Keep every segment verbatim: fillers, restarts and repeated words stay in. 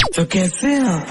तो कैसे आप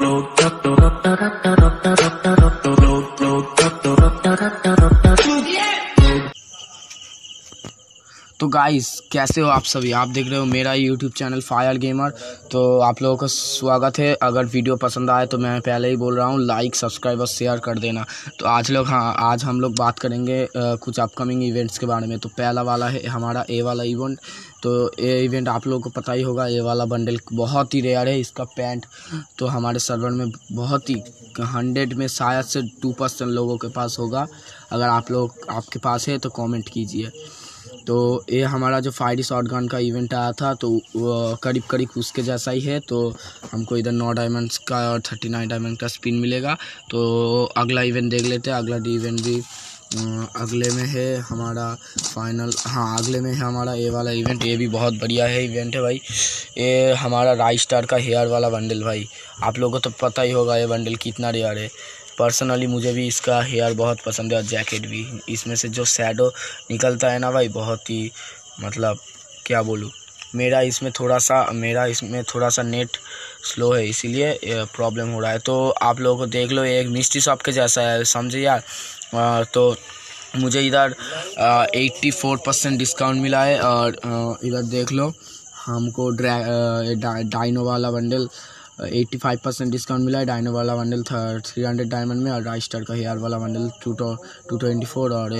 तो गाइस कैसे हो आप सभी। आप देख रहे हो मेरा यूट्यूब चैनल फायर गेमर। तो आप लोगों का स्वागत है। अगर वीडियो पसंद आए तो मैं पहले ही बोल रहा हूँ, लाइक सब्सक्राइब और शेयर कर देना। तो आज लोग हाँ आज हम लोग बात करेंगे आ, कुछ अपकमिंग इवेंट्स के बारे में। तो पहला वाला है हमारा ए वाला इवेंट। तो ये इवेंट आप लोगों को पता ही होगा, ए वाला बंडल बहुत ही रेयर है। इसका पैंट तो हमारे सर्वर में बहुत ही हंड्रेड में शायद से टू परसेंट लोगों के पास होगा। अगर आप लोग आपके पास है तो कमेंट कीजिए। तो ये हमारा जो फायर शॉटगन का इवेंट आया था तो करीब करीब उसके जैसा ही है। तो हमको इधर नौ डायमंड्स का और थर्टी नाइन डायमंड का स्पिन मिलेगा। तो अगला इवेंट देख लेते हैं। अगला इवेंट भी अगले में है हमारा फाइनल। हाँ अगले में है हमारा ये वाला इवेंट। ये भी बहुत बढ़िया है इवेंट है भाई। ये हमारा राइस स्टार का हेयर वाला बंडल भाई। आप लोगों को तो पता ही होगा ये बंडल कितना रेयर है। पर्सनली मुझे भी इसका हेयर बहुत पसंद है और जैकेट भी। इसमें से जो शैडो निकलता है ना भाई, बहुत ही मतलब क्या बोलूँ। मेरा इसमें थोड़ा सा मेरा इसमें थोड़ा सा नेट स्लो है, इसीलिए प्रॉब्लम हो रहा है। तो आप लोगों को देख लो, एक मिस्ट्री शॉप के जैसा है, समझे यार। आ, तो मुझे इधर एट्टी फोर परसेंट डिस्काउंट मिला है। और आ, इधर देख लो हमको ड्रा डा, डाइनो वाला bundle eighty five percent discount मिला है। डाइनो वाला बंडल था थ्री हंड्रेड डायमंड में। और राइस स्टार का हेयर वाला bundle two two twenty four. और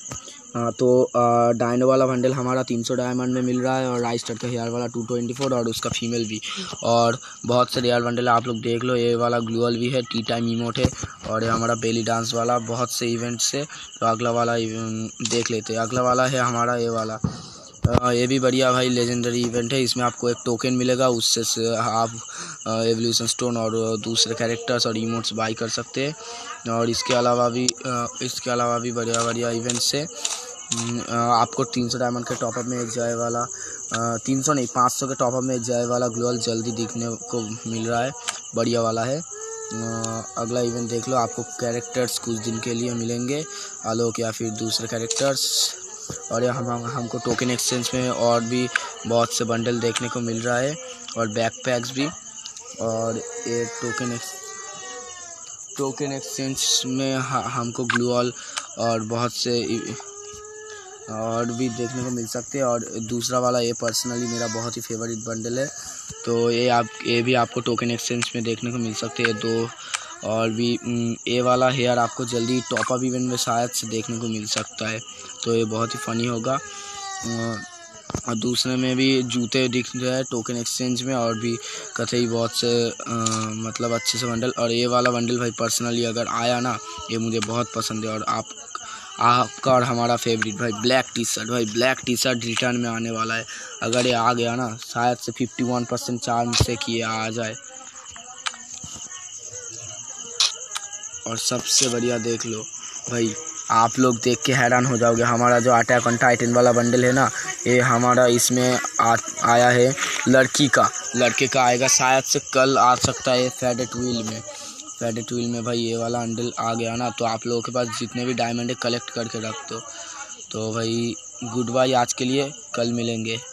हाँ तो डाइनो वाला बंडल हमारा तीन सौ डायमंड में मिल रहा है। और राइस स्टार का हेयर वाला टू ट्वेंटी फोर और उसका फीमेल भी। और बहुत से रेयर बंडल आप लोग देख लो। ये वाला ग्लूअल भी है, टी टाइम इमोट है। और ये हमारा बेली डांस वाला, बहुत से इवेंट्स है। तो अगला वाला देख लेते हैं। अगला वाला है हमारा ये वाला। आ, ये भी बढ़िया भाई लेजेंडरी इवेंट है। इसमें आपको एक टोकन मिलेगा, उससे आप एवोल्यूशन स्टोन और दूसरे कैरेक्टर्स और इमोट्स बाई कर सकते हैं। और इसके अलावा भी आ, इसके अलावा भी बढ़िया बढ़िया इवेंट्स है। आ, आपको तीन सौ डायमंड के टॉपअप में एक जाए वाला तीन सौ नहीं पाँच सौ के टॉपअप में एक जाए वाला ग्लोअल जल्दी दिखने को मिल रहा है, बढ़िया वाला है। आ, अगला इवेंट देख लो। आपको कैरेक्टर्स कुछ दिन के लिए मिलेंगे, आलोक या फिर दूसरे कैरेक्टर्स। और हम हमको टोकन एक्सचेंज में और भी बहुत से बंडल देखने को मिल रहा है और बैकपैक्स भी। और ये टोकन टोकन एक्सचेंज में हमको ग्लूअल और बहुत से और भी देखने को मिल सकते हैं। और दूसरा वाला ये पर्सनली मेरा बहुत ही फेवरेट बंडल है। तो ये आप ये भी आपको टोकन एक्सचेंज में देखने को मिल सकते हैं दो। और भी ये वाला हेयर आपको जल्दी टॉपअप इवेंट में शायद से देखने को मिल सकता है। तो ये बहुत ही फ़नी होगा। और दूसरे में भी जूते दिख रहे हैं टोकन एक्सचेंज में। और भी कतई बहुत से आ, मतलब अच्छे से बंडल। और ये वाला बंडल भाई पर्सनली अगर आया ना, ये मुझे बहुत पसंद है। और आप आपका और हमारा फेवरेट भाई ब्लैक टी शर्ट भाई ब्लैक टी शर्ट रिटर्न में आने वाला है। अगर ये आ गया ना, शायद से फिफ्टी वन परसेंट चांस से कि ये आ जाए। और सबसे बढ़िया देख लो भाई, आप लोग देख के हैरान हो जाओगे। हमारा जो अटैक ऑन टाइटन वाला बंडल है ना, ये हमारा इसमें आ, आया है लड़की का लड़के का आएगा, शायद से कल आ सकता है फेडेट व्हील में। फेडेट व्हील में भाई ये वाला बंडल आ गया ना, तो आप लोगों के पास जितने भी डायमंड है कलेक्ट करके रख दो। तो भाई गुड बाय आज के लिए, कल मिलेंगे।